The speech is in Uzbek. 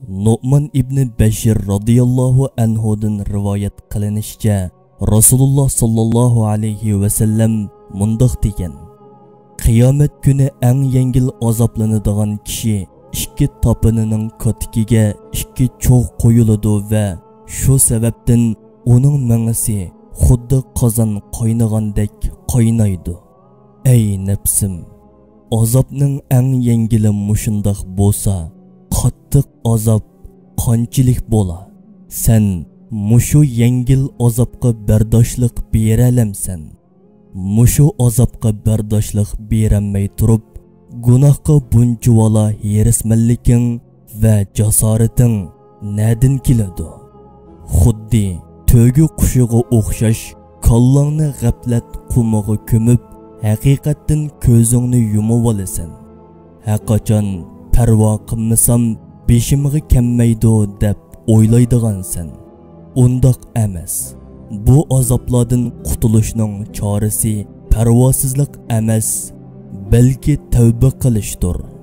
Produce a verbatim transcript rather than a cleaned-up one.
Nu'man ibn Bashir radıyallahu anhudan rivoyat qilinishicha, Rasululloh sallallohu alayhi va sallam mundaq degan: Qiyomat kuni eng yengil azoblanadigan kishi ikki topinining kotikiga ikki cho'g' qo'yiladi va shu sababdan uning mangisi xuddi qozon qaynagandek qaynaydi. Ey nafsim, azobning eng yengili mushundoq bo'lsa, qattiq azob qanchalik bo'la? Sen mushu yengil azobga bardoshlik beralamsan? Mushu azobga bardoshlik beramay turib, gunohga bunchivala herismanliking va jasorating nadin keladi? Xuddi to'gi qushiga o'xshash kollangni g'aflat qumiga ko'mib, haqiqatdan ko'zingni yumib olasan. Haqochon parvo qilmasam beshimga kelmaydi deb o'ylaydigansan. Undoq emas. Bu azoblardan qutulishning chorasi parvosizlik emas, balki tavba qilishdir.